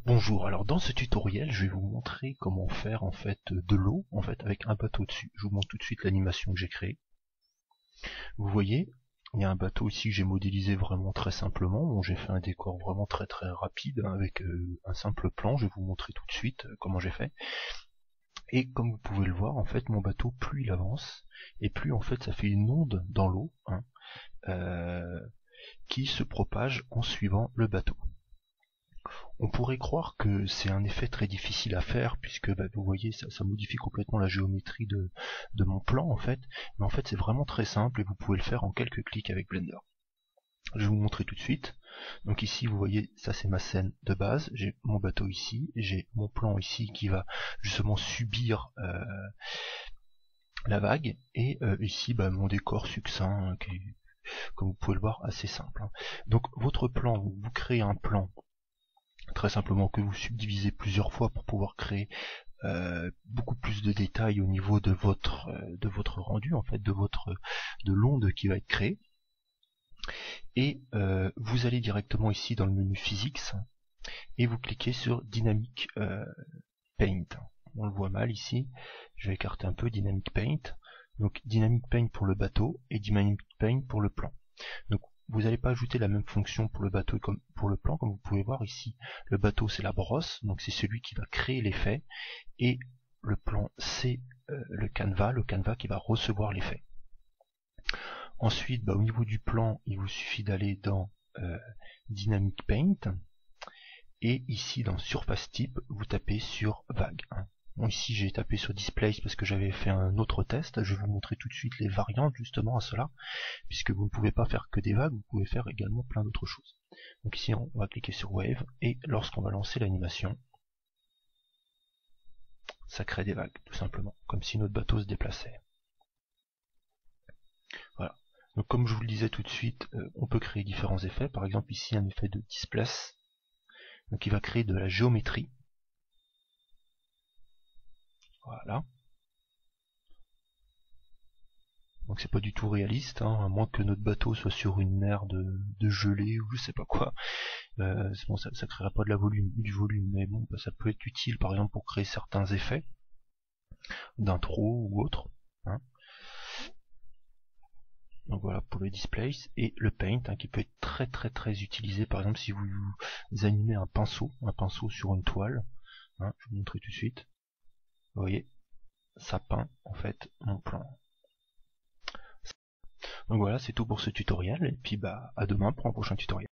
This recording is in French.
Bonjour, alors dans ce tutoriel je vais vous montrer comment faire en fait de l'eau avec un bateau dessus. Je vous montre tout de suite l'animation que j'ai créée. Vous voyez, il y a un bateau ici que j'ai modélisé vraiment très simplement. Bon, j'ai fait un décor vraiment très rapide avec un simple plan. Je vais vous montrer tout de suite comment j'ai fait. Et comme vous pouvez le voir, en fait mon bateau, plus il avance, et plus en fait ça fait une onde dans l'eau qui se propage en suivant le bateau. On pourrait croire que c'est un effet très difficile à faire puisque vous voyez ça modifie complètement la géométrie de mon plan en fait, mais en fait c'est vraiment très simple et vous pouvez le faire en quelques clics avec Blender. Je vais vous montrer tout de suite. Donc ici vous voyez, ça c'est ma scène de base, j'ai mon bateau ici, j'ai mon plan ici qui va justement subir la vague, et ici mon décor succinct qui est, comme vous pouvez le voir, assez simple. Donc votre plan, vous créez un plan très simplement que vous subdivisez plusieurs fois pour pouvoir créer beaucoup plus de détails au niveau de votre rendu, en fait, de l'onde qui va être créée. Et vous allez directement ici dans le menu Physics et vous cliquez sur Dynamic Paint. On le voit mal ici, je vais écarter un peu Dynamic Paint. Donc Dynamic Paint pour le bateau et Dynamic Paint pour le plan. Donc vous n'allez pas ajouter la même fonction pour le bateau comme pour le plan. Comme vous pouvez voir ici, le bateau c'est la brosse, donc c'est celui qui va créer l'effet, et le plan c'est le canevas qui va recevoir l'effet. Ensuite, au niveau du plan, il vous suffit d'aller dans Dynamic Paint, et ici dans Surface Type, vous tapez sur Vague. Bon, ici j'ai tapé sur Displace parce que j'avais fait un autre test. Je vais vous montrer tout de suite les variantes justement à cela, puisque vous ne pouvez pas faire que des vagues, vous pouvez faire également plein d'autres choses. Donc ici on va cliquer sur Wave, et lorsqu'on va lancer l'animation, ça crée des vagues tout simplement, comme si notre bateau se déplaçait. Voilà. Donc comme je vous le disais tout de suite, on peut créer différents effets. Par exemple ici un effet de Displace, donc il va créer de la géométrie. Voilà. Donc c'est pas du tout réaliste, à moins que notre bateau soit sur une mer de gelée ou je sais pas quoi. Bon, ça créera pas du volume, mais bon, ça peut être utile par exemple pour créer certains effets d'intro ou autre. Donc voilà pour le Displace, et le Paint qui peut être très utilisé par exemple si vous animez un pinceau sur une toile. Je vais vous montrer tout de suite. Vous voyez, ça peint en fait mon plan. Donc voilà, c'est tout pour ce tutoriel, et puis à demain pour un prochain tutoriel.